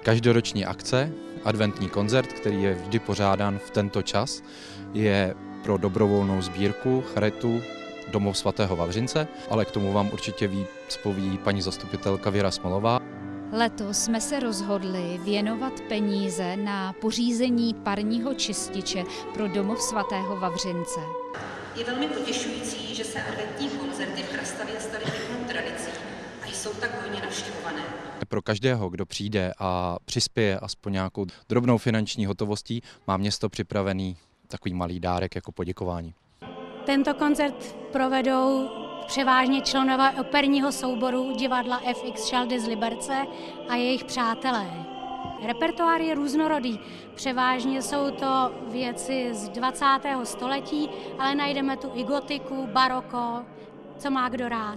Každoroční akce, adventní koncert, který je vždy pořádán v tento čas, je pro dobrovolnou sbírku charitu Domov svatého Vavřince, ale k tomu vám určitě víc poví paní zastupitelka Věra Smolová. Letos jsme se rozhodli věnovat peníze na pořízení parního čističe pro Domov svatého Vavřince. Je velmi potěšující, že se adventní koncerty v Chrastavě staly pěknou tradicí a jsou tak hodně navštěvované. Pro každého, kdo přijde a přispěje aspoň nějakou drobnou finanční hotovostí, má město připravený takový malý dárek jako poděkování. Tento koncert provedou převážně členové operního souboru divadla FX Šaldy z Liberce a jejich přátelé. Repertoár je různorodý, převážně jsou to věci z 20. století, ale najdeme tu i gotiku, baroko, co má kdo rád.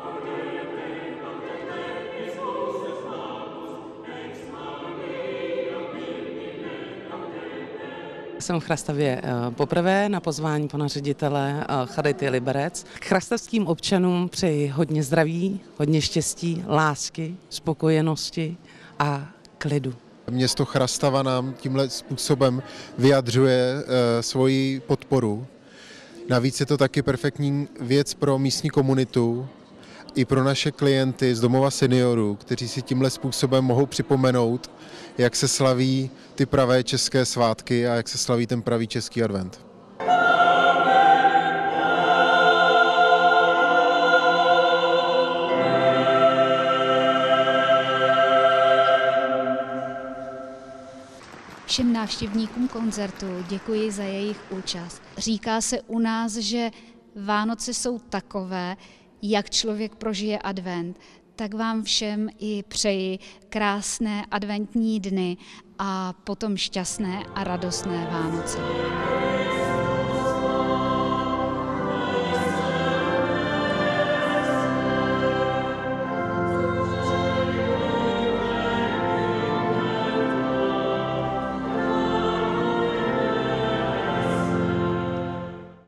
Jsem v Chrastavě poprvé na pozvání pana ředitele Charity Liberec. Chrastavským občanům přeji hodně zdraví, hodně štěstí, lásky, spokojenosti a klidu. Město Chrastava nám tímhle způsobem vyjadřuje svoji podporu. Navíc je to taky perfektní věc pro místní komunitu i pro naše klienty z domova seniorů, kteří si tímhle způsobem mohou připomenout, jak se slaví ty pravé české svátky a jak se slaví ten pravý český advent. Všem návštěvníkům koncertu děkuji za jejich účast. Říká se u nás, že Vánoce jsou takové, jak člověk prožije advent, tak vám všem i přeji krásné adventní dny a potom šťastné a radostné Vánoce.